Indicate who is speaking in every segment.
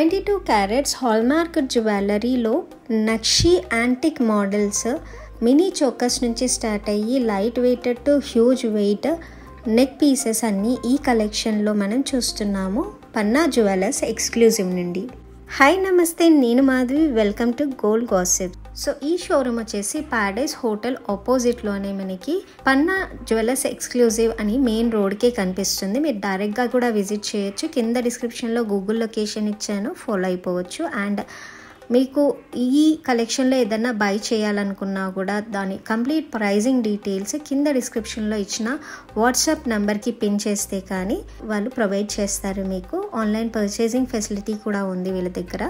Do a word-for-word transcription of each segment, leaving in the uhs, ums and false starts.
Speaker 1: Twenty two carats hallmark జ్యువెలరీలో నక్షి antique models mini chokers నుంచి స్టార్ట్ అయ్యి light weighted to huge weight neck pieces అన్నీ ఈ కలెక్షన్లో మనం చూస్తున్నాము పన్నా జ్యువెలర్స్ ఎక్స్క్లూజివ్ నుండి. హాయ్ నమస్తే, నేను Madhavi, welcome to gold gossip. So ఈ షోరూమ్ వచ్చేసి ప్యారడైజ్ హోటల్ ఆపోజిట్లోనే మనకి పన్నా జ్యువెలర్స్ ఎక్స్క్లూజివ్ అని మెయిన్ రోడ్కే కనిపిస్తుంది. మీరు డైరెక్ట్గా కూడా విజిట్ చేయొచ్చు. కింద డిస్క్రిప్షన్లో గూగుల్ లొకేషన్ ఇచ్చాను, ఫాలో అయిపోవచ్చు. అండ్ మీకు ఈ కలెక్షన్లో ఏదైనా బై చేయాలనుకున్నా కూడా దాని కంప్లీట్ ప్రైజింగ్ డీటెయిల్స్ కింద డిస్క్రిప్షన్లో ఇచ్చిన వాట్సాప్ నెంబర్కి పిన్ చేస్తే కానీ వాళ్ళు ప్రొవైడ్ చేస్తారు. మీకు ఆన్లైన్ పర్చేసింగ్ ఫెసిలిటీ కూడా ఉంది వీళ్ళ దగ్గర.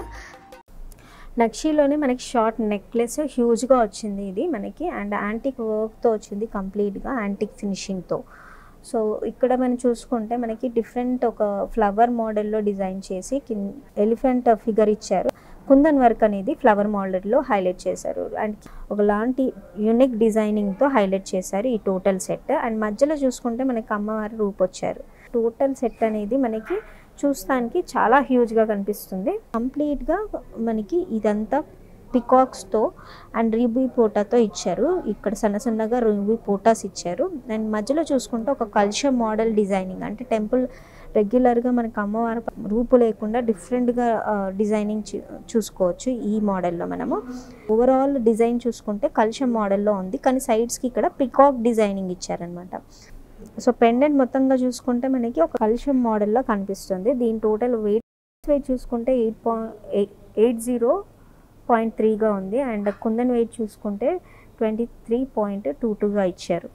Speaker 1: నక్షీలోనే మనకి షార్ట్ నెక్లెస్ హ్యూజ్గా వచ్చింది ఇది మనకి, అండ్ యాంటిక్ వర్క్తో వచ్చింది కంప్లీట్గా యాంటిక్ ఫినిషింగ్తో. సో ఇక్కడ మనం చూసుకుంటే మనకి డిఫరెంట్ ఒక ఫ్లవర్ మోడల్లో డిజైన్ చేసి కింద ఎలిఫెంట్ ఫిగర్ ఇచ్చారు. కుందన్ వర్క్ అనేది ఫ్లవర్ మోడల్లో హైలైట్ చేశారు అండ్ ఒకలాంటి యూనిక్ డిజైనింగ్తో హైలైట్ చేశారు ఈ టోటల్ సెట్. అండ్ మధ్యలో చూసుకుంటే మనకి అమ్మవారి రూపు వచ్చారు. టోటల్ సెట్ అనేది మనకి చూస్తానికి చాలా హ్యూజ్గా కనిపిస్తుంది. కంప్లీట్గా మనకి ఇదంతా పికాక్స్తో అండ్ రూబీ పోటాతో ఇచ్చారు. ఇక్కడ సన్న సన్నగా రూబీ పోటాస్ ఇచ్చారు. అండ్ మధ్యలో చూసుకుంటే ఒక కల్చర్ మోడల్ డిజైనింగ్, అంటే టెంపుల్ రెగ్యులర్గా మనకి అమ్మవారి రూపు లేకుండా డిఫరెంట్గా డిజైనింగ్ చూసుకోవచ్చు ఈ మోడల్లో. మనము ఓవరాల్ డిజైన్ చూసుకుంటే కల్చర్ మోడల్లో ఉంది, కానీ సైడ్స్కి ఇక్కడ పికాక్ డిజైనింగ్ ఇచ్చారనమాట. సో పెండెంట్ మొత్తంగా చూసుకుంటే మనకి ఒక కల్చర్ మోడల్లో కనిపిస్తుంది. దీని టోటల్ వెయిట్ వెయిట్ చూసుకుంటే eight point eight zero point త్రీగా ఉంది. అండ్ కుందన్ వెయిట్ చూసుకుంటే ట్వంటీ త్రీ పాయింట్ టూ టూగా ఇచ్చారు.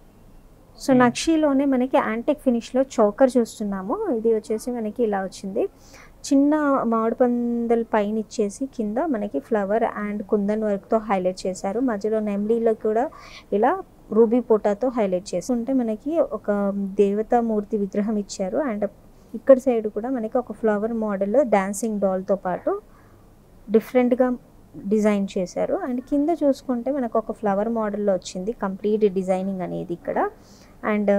Speaker 1: సో నక్షీలోనే మనకి యాంటిక్ ఫినిష్లో చోకర్ చూస్తున్నాము. ఇది వచ్చేసి మనకి ఇలా వచ్చింది. చిన్న మామిడి పందల పైన ఇచ్చేసి కింద మనకి ఫ్లవర్ అండ్ కుందన్ వర్క్తో హైలైట్ చేశారు. మధ్యలో నెమ్లీలో కూడా ఇలా రూబీ పోటాతో హైలైట్ చేసి ఉంటే మనకి ఒక దేవతామూర్తి విగ్రహం ఇచ్చారు. అండ్ ఇక్కడ సైడ్ కూడా మనకి ఒక ఫ్లవర్ మోడల్ డాన్సింగ్ డాల్తో పాటు డిఫరెంట్గా డిజైన్ చేశారు. అండ్ కింద చూసుకుంటే మనకు ఒక ఫ్లవర్ మోడల్లో వచ్చింది కంప్లీట్ డిజైనింగ్ అనేది ఇక్కడ. అండ్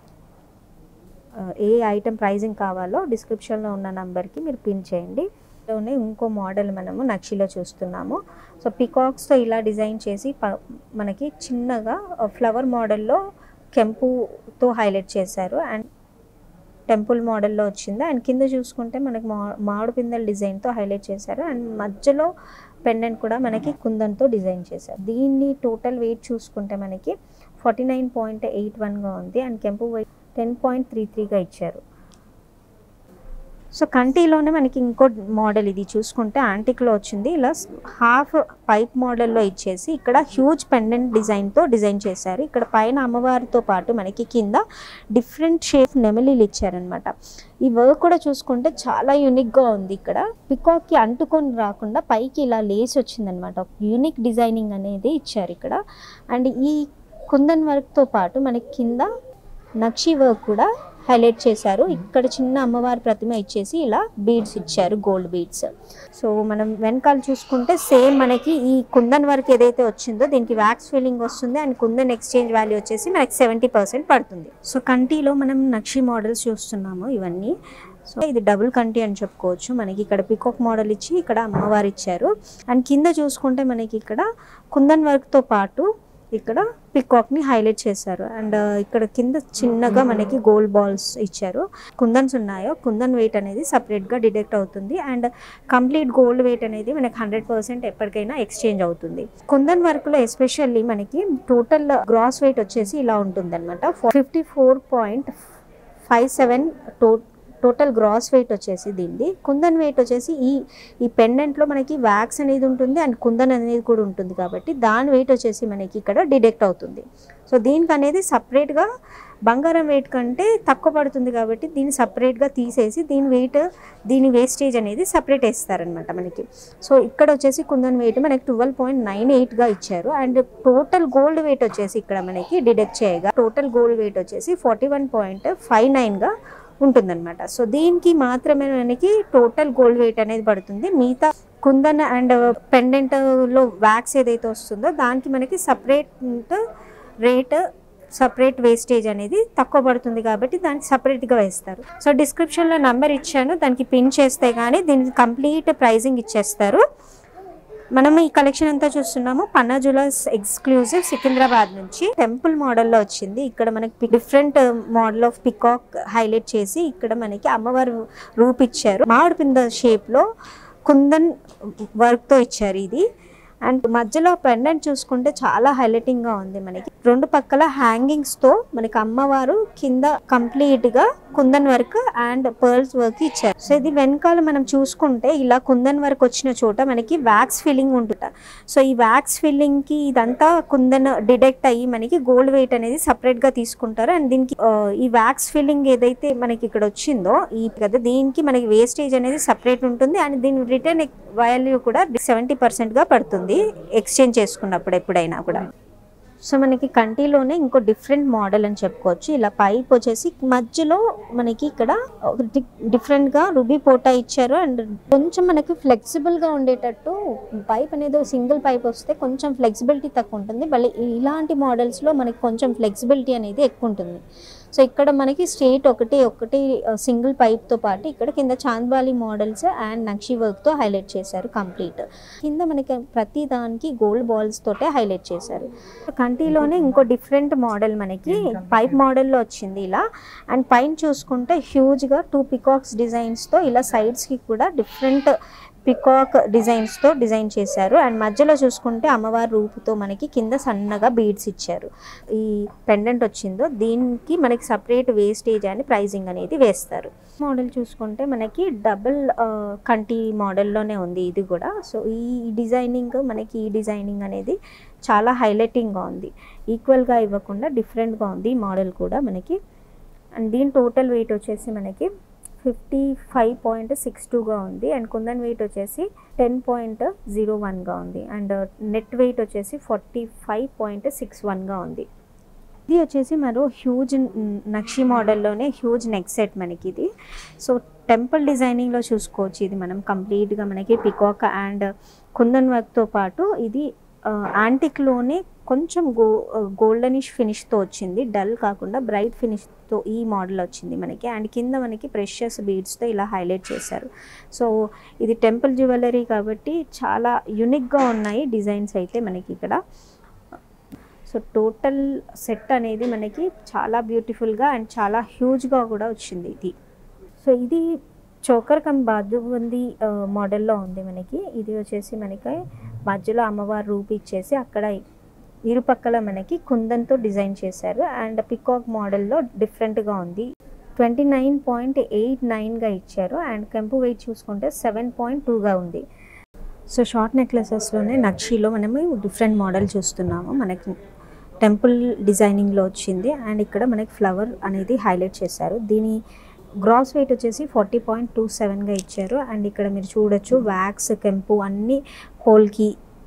Speaker 1: ఏ ఐటెం ప్రైజింగ్ కావాలో డిస్క్రిప్షన్లో ఉన్న నెంబర్కి మీరు పిన్ చేయండి. లోనే ఇంకో మోడల్ మనము నక్షిలో చూస్తున్నాము. సో పికాక్స్తో ఇలా డిజైన్ చేసి మనకి చిన్నగా ఫ్లవర్ మోడల్లో కెంపుతో హైలైట్ చేశారు. అండ్ టెంపుల్ మోడల్లో వచ్చింది. అండ్ కింద చూసుకుంటే మనకి మా మామిడి పిందెల డిజైన్తో హైలైట్ చేశారు. అండ్ మధ్యలో పెండెంట్ కూడా మనకి కుందన్తో డిజైన్ చేశారు. దీన్ని టోటల్ వెయిట్ చూసుకుంటే మనకి ఫార్టీ నైన్ పాయింట్ ఎయిట్ వన్గా ఉంది. అండ్ కెంపు వెయిట్ టెన్ పాయింట్ త్రీ త్రీగా ఇచ్చారు. సో కంటిలోనే మనకి ఇంకో మోడల్ ఇది చూసుకుంటే యాంటిక్లో వచ్చింది. ఇలా హాఫ్ పైప్ మోడల్లో ఇచ్చేసి ఇక్కడ హ్యూజ్ పెండెంట్ డిజైన్తో డిజైన్ చేశారు. ఇక్కడ పైన అమ్మవారితో పాటు మనకి కింద డిఫరెంట్ షేప్ నెమలీలు ఇచ్చారనమాట. ఈ వర్క్ కూడా చూసుకుంటే చాలా యూనిక్గా ఉంది. ఇక్కడ పికాక్కి అంటుకొని రాకుండా పైకి ఇలా లేస్ వచ్చిందనమాట. యూనిక్ డిజైనింగ్ అనేది ఇచ్చారు ఇక్కడ. అండ్ ఈ కుందన్ వర్క్తో పాటు మనకి కింద నక్షి వర్క్ కూడా హైలైట్ చేశారు. ఇక్కడ చిన్న అమ్మవారి ప్రతిమ ఇచ్చేసి ఇలా బీడ్స్ ఇచ్చారు, గోల్డ్ బీడ్స్. సో మనం వెనకాల చూసుకుంటే సేమ్ మనకి ఈ కుందన్ వర్క్ ఏదైతే వచ్చిందో దీనికి వ్యాక్స్ ఫీలింగ్ వస్తుంది. అండ్ కుందన్ ఎక్స్చేంజ్ వాల్యూ వచ్చేసి మనకి సెవెంటీ పర్సెంట్ పడుతుంది. సో కంటిలో మనం నక్షి మోడల్స్ చూస్తున్నాము ఇవన్నీ. సో ఇది డబుల్ కంటి అని చెప్పుకోవచ్చు. మనకి ఇక్కడ పికాక్ మోడల్ ఇచ్చి ఇక్కడ అమ్మవారు ఇచ్చారు. అండ్ కింద చూసుకుంటే మనకి ఇక్కడ కుందన్ వర్క్తో పాటు ఇక్కడ పికాక్ని హైలైట్ చేశారు. అండ్ ఇక్కడ కింద చిన్నగా మనకి గోల్డ్ బాల్స్ ఇచ్చారు. కుందన్స్ ఉన్నాయో కుందన్ వెయిట్ అనేది సపరేట్గా డిడక్ట్ అవుతుంది. అండ్ కంప్లీట్ గోల్డ్ వెయిట్ అనేది మనకి హండ్రెడ్ పర్సెంట్ ఎప్పటికైనా ఎక్స్చేంజ్ అవుతుంది. కుందన్ వర్క్లో ఎస్పెషల్లీ మనకి టోటల్ గ్రాస్ వెయిట్ వచ్చేసి ఇలా ఉంటుంది అనమాట. Fifty four point five seven టో టోటల్ గ్రాస్ వెయిట్ వచ్చేసి దీనిది. కుందన్ వెయిట్ వచ్చేసి ఈ ఈ పెండెంట్లో మనకి వ్యాక్స్ అనేది ఉంటుంది అండ్ కుందన్ అనేది కూడా ఉంటుంది కాబట్టి దాని వెయిట్ వచ్చేసి మనకి ఇక్కడ డిడక్ట్ అవుతుంది. సో దీనికి అనేది సపరేట్గా బంగారం వెయిట్ కంటే తక్కువ పడుతుంది కాబట్టి దీన్ని సపరేట్గా తీసేసి దీని వెయిట్ దీని వేస్టేజ్ అనేది సపరేట్ వేస్తారనమాట మనకి. సో ఇక్కడ వచ్చేసి కుందన్ వెయిట్ మనకి ట్వెల్వ్ పాయింట్ నైన్ ఎయిట్గా ఇచ్చారు. అండ్ టోటల్ గోల్డ్ వెయిట్ వచ్చేసి ఇక్కడ మనకి డిడక్ట్ చేయగా టోటల్ గోల్డ్ వెయిట్ వచ్చేసి ఫార్టీ వన్ పాయింట్ ఫైవ్ నైన్గా ఉంటుందన్నమాట. సో దీనికి మాత్రమే మనకి టోటల్ గోల్డ్ వెయిట్ అనేది పడుతుంది. మిగతా కుందన్ అండ్ పెండెంట్లో వ్యాక్స్ ఏదైతే వస్తుందో దానికి మనకి సపరేట్ రేట్ సపరేట్ వేస్టేజ్ అనేది తక్కువ పడుతుంది కాబట్టి దానికి సపరేట్గా వేస్తారు. సో డిస్క్రిప్షన్లో నెంబర్ ఇచ్చాను, దానికి పిన్ చేస్తే కానీ దీనికి కంప్లీట్ ప్రైజింగ్ ఇచ్చేస్తారు. మనం ఈ కలెక్షన్ అంతా చూస్తున్నాము పన్నా జ్యువెలర్స్ ఎక్స్క్లూజివ్ సికింద్రాబాద్ నుంచి. టెంపుల్ మోడల్లో వచ్చింది. ఇక్కడ మనకి different model of peacock highlight చేసి ఇక్కడ మనకి అమ్మవారు రూప్ ఇచ్చారు. మామిడి పింద షేప్లో కుందన్ వర్క్తో ఇచ్చారు ఇది. అండ్ మధ్యలో పెండెంట్ చూసుకుంటే చాలా హైలైటింగ్గా ఉంది. మనకి రెండు పక్కల హ్యాంగింగ్స్తో మనకి అమ్మవారు కింద కంప్లీట్గా kundan work and pearls work ఇచ్చారు. సో ఇది వెనకాల మనం చూసుకుంటే ఇలా కుందన్ వర్క్ వచ్చిన చోట మనకి వ్యాక్స్ ఫిల్లింగ్ ఉంటుంది. సో ఈ వ్యాక్స్ ఫిల్లింగ్కి ఇదంతా కుందన్ డిడెక్ట్ అయ్యి మనకి గోల్డ్ వెయిట్ అనేది సపరేట్గా తీసుకుంటారు. అండ్ దీనికి ఈ వ్యాక్స్ ఫిల్లింగ్ ఏదైతే మనకి ఇక్కడ వచ్చిందో ఈ కదా దీనికి మనకి వేస్టేజ్ అనేది సపరేట్ ఉంటుంది. అండ్ దీని రిటర్న్ వాల్యూ కూడా సెవెంటీ పర్సెంట్గా పడుతుంది ఎక్స్చేంజ్ చేసుకున్నప్పుడు ఎప్పుడైనా కూడా. సో మనకి కంటిలోనే ఇంకో డిఫరెంట్ మోడల్ అని చెప్పుకోవచ్చు. ఇలా పైప్ వచ్చేసి మధ్యలో మనకి ఇక్కడ డిఫరెంట్గా రుబీ పోటా ఇచ్చారు. అండ్ కొంచెం మనకి ఫ్లెక్సిబుల్గా ఉండేటట్టు పైప్ అనేది సింగిల్ పైప్ వస్తే కొంచెం ఫ్లెక్సిబిలిటీ తక్కువ ఉంటుంది. మళ్ళీ ఇలాంటి మోడల్స్లో మనకి కొంచెం ఫ్లెక్సిబిలిటీ అనేది ఎక్కువ ఉంటుంది. సో ఇక్కడ మనకి స్ట్రేట్ ఒకటి ఒకటి సింగిల్ పైప్తో పాటు ఇక్కడ కింద చాంద్బాలి మోడల్స్ అండ్ నక్షి వర్క్తో హైలైట్ చేశారు కంప్లీట్. కింద మనకి ప్రతి దానికి గోల్డ్ బాల్స్ తోటే హైలైట్ చేశారు. కంటిలోనే ఇంకో డిఫరెంట్ మోడల్ మనకి పైప్ మోడల్లో వచ్చింది ఇలా. అండ్ పైన చూసుకుంటే హ్యూజ్గా టూ పికాక్స్ డిజైన్స్తో ఇలా సైడ్స్కి కూడా డిఫరెంట్ పికాక్ డిజైన్స్తో డిజైన్ చేశారు. అండ్ మధ్యలో చూసుకుంటే అమ్మవారి రూపుతో మనకి కింద సన్నగా బీడ్స్ ఇచ్చారు. ఈ పెండెంట్ వచ్చిందో దీనికి మనకి సపరేట్ వేస్టేజ్ అని ప్రైజింగ్ అనేది వేస్తారు. మోడల్ చూసుకుంటే మనకి డబుల్ కంటి మోడల్లోనే ఉంది ఇది కూడా. సో ఈ డిజైనింగ్ మనకి ఈ డిజైనింగ్ అనేది చాలా హైలైటింగ్గా ఉంది. ఈక్వల్గా ఇవ్వకుండా డిఫరెంట్గా ఉంది ఈ మోడల్ కూడా మనకి. అండ్ దీని టోటల్ వెయిట్ వచ్చేసి మనకి ఫిఫ్టీ ఫైవ్ పాయింట్ సిక్స్ టూగా ఉంది. అండ్ కుందన్ వెయిట్ వచ్చేసి టెన్ పాయింట్ జీరో వన్గా ఉంది. అండ్ నెట్ వెయిట్ వచ్చేసి ఫార్టీ ఫైవ్ పాయింట్ సిక్స్ వన్గా ఉంది. ఇది వచ్చేసి మరో హ్యూజ్ నక్షి మోడల్లోనే హ్యూజ్ నెక్ సెట్ మనకి ఇది. సో టెంపుల్ డిజైనింగ్లో చూసుకోవచ్చు. ఇది మనం కంప్లీట్గా మనకి పికాక్ అండ్ కుందన్ వర్క్తో పాటు ఇది యాంటిక్లోనే కొంచెం గో గోల్డనిష్ ఫినిష్తో వచ్చింది. డల్ కాకుండా బ్రైట్ ఫినిష్తో ఈ మోడల్ వచ్చింది మనకి. అండ్ కింద మనకి ప్రెషియస్ బీడ్స్తో ఇలా హైలైట్ చేశారు. సో ఇది టెంపుల్ జ్యువెలరీ కాబట్టి చాలా యూనిక్గా ఉన్నాయి డిజైన్స్ అయితే మనకి ఇక్కడ. సో టోటల్ సెట్ అనేది మనకి చాలా బ్యూటిఫుల్గా అండ్ చాలా హ్యూజ్గా కూడా వచ్చింది ఇది. సో ఇది చోకర్ కమ్ బాజుబందీ మోడల్లో ఉంది మనకి. ఇది వచ్చేసి మనకి మధ్యలో అమ్మవారు రూపు ఇచ్చేసి అక్కడ ఇరుపక్కల మనకి కుందన్తో డిజైన్ చేశారు. అండ్ పికాక్ మోడల్లో డిఫరెంట్గా ఉంది. ట్వంటీ నైన్ పాయింట్ ఎయిట్ నైన్గా ఇచ్చారు. అండ్ కెంపు వెయిట్ చూసుకుంటే సెవెన్ పాయింట్ టూగా ఉంది. సో షార్ట్ నెక్లెసెస్లోనే నక్షిలో మనము డిఫరెంట్ మోడల్ చూస్తున్నాము. మనకి టెంపుల్ డిజైనింగ్లో వచ్చింది. అండ్ ఇక్కడ మనకి ఫ్లవర్ అనేది హైలైట్ చేశారు. దీని గ్రాస్ వెయిట్ వచ్చేసి ఫార్టీ పాయింట్ టూ సెవెన్గా ఇచ్చారు. అండ్ ఇక్కడ మీరు చూడొచ్చు వ్యాక్స్ కెంపు అన్ని హోల్కి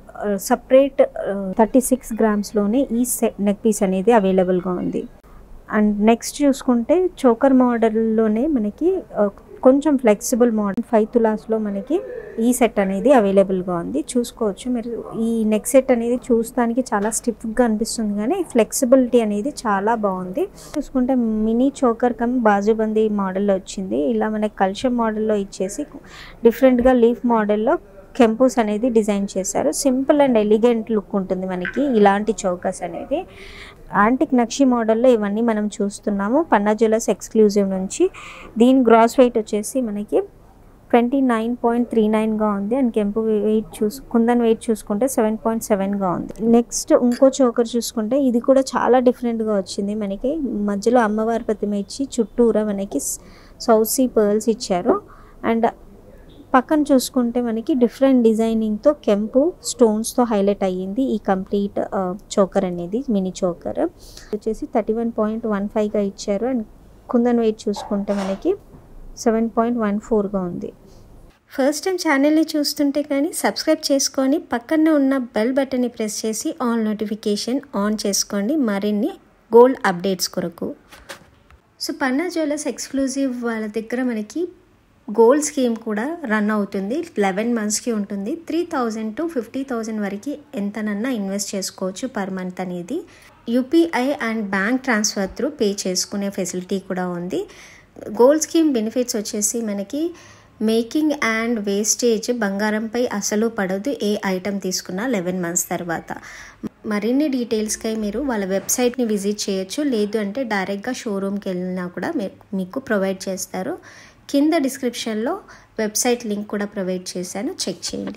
Speaker 1: సపరేట్ థర్టీ సిక్స్ గ్రామ్స్లోనే ఈ సెట్ నెక్ పీస్ అనేది అవైలబుల్గా ఉంది. అండ్ నెక్స్ట్ చూసుకుంటే చోకర్ మోడల్లోనే మనకి కొంచెం ఫ్లెక్సిబుల్ మోడల్ ఫైవ్ తులాస్లో మనకి ఈ సెట్ అనేది అవైలబుల్గా ఉంది. చూసుకోవచ్చు మీరు. ఈ నెక్ సెట్ అనేది చూస్తానికి చాలా స్టిఫ్గా అనిపిస్తుంది కానీ ఫ్లెక్సిబిలిటీ అనేది చాలా బాగుంది. చూసుకుంటే మినీ చోకర్ కమ్ బాజుబందీ మోడల్లో వచ్చింది. ఇలా మనకి కల్చర్ మోడల్లో ఇచ్చేసి డిఫరెంట్గా లీఫ్ మోడల్లో కెంపూస్ అనేది డిజైన్ చేశారు. సింపుల్ అండ్ ఎలిగెంట్ లుక్ ఉంటుంది మనకి ఇలాంటి చౌకస్ అనేది. యాంటిక్ నక్షి మోడల్లో ఇవన్నీ మనం చూస్తున్నాము పన్నా జ్యువెలర్స్ ఎక్స్క్లూజివ్ నుంచి. దీని గ్రాస్ వెయిట్ వచ్చేసి మనకి ట్వంటీ నైన్ పాయింట్ త్రీ నైన్గా ఉంది. అండ్ కెంపు వెయిట్ చూసు కుందన్ వెయిట్ చూసుకుంటే సెవెన్ పాయింట్ సెవెన్గా ఉంది. నెక్స్ట్ ఇంకో చోకర్ చూసుకుంటే ఇది కూడా చాలా డిఫరెంట్గా వచ్చింది మనకి. మధ్యలో అమ్మవారి ప్రతిమ ఇచ్చి చుట్టూరా మనకి సౌసీ పర్ల్స్ ఇచ్చారు. అండ్ పక్కన చూసుకుంటే మనకి డిఫరెంట్ డిజైనింగ్తో కెంపు స్టోన్స్తో హైలైట్ అయ్యింది ఈ కంప్లీట్ చోకర్ అనేది. మినీ చోకర్ వచ్చేసి థర్టీ వన్ పాయింట్ వన్ ఫైవ్గా ఇచ్చారు. అండ్ కుందన్ వెయిట్ చూసుకుంటే మనకి సెవెన్ పాయింట్ వన్ ఫోర్గా ఉంది.
Speaker 2: ఫస్ట్ టైం ఛానల్ని చూస్తుంటే కానీ సబ్స్క్రైబ్ చేసుకొని పక్కన ఉన్న బెల్ బటన్ని ప్రెస్ చేసి ఆల్ నోటిఫికేషన్ ఆన్ చేసుకోండి మరిన్ని గోల్డ్ అప్డేట్స్ కొరకు. సో పన్నా జ్యువెలర్స్ ఎక్స్క్లూజివ్ వాళ్ళ దగ్గర మనకి
Speaker 1: గోల్డ్ స్కీమ్ కూడా రన్ అవుతుంది. లెవెన్ మంత్స్కి ఉంటుంది. Three thousand to fifty thousand వరకు ఎంతనన్నా ఇన్వెస్ట్ చేసుకోవచ్చు పర్ మంత్ అనేది. UPI and bank transfer through pay చేసుకునే ఫెసిలిటీ కూడా ఉంది. గోల్డ్ స్కీమ్ బెనిఫిట్స్ వచ్చేసి మనకి మేకింగ్ అండ్ వేస్టేజ్ బంగారంపై అసలు పడదు ఏ ఐటెం తీసుకున్నా లెవెన్ మంత్స్ తర్వాత. మరిన్ని డీటెయిల్స్కై మీరు వాళ్ళ వెబ్సైట్ని విజిట్ చేయొచ్చు. లేదు అంటే డైరెక్ట్గా షోరూమ్కి వెళ్ళినా కూడా మీకు ప్రొవైడ్ చేస్తారు. కింద డిస్క్రిప్షన్లో వెబ్సైట్ లింక్ కూడా ప్రొవైడ్ చేశాను, చెక్ చేయండి.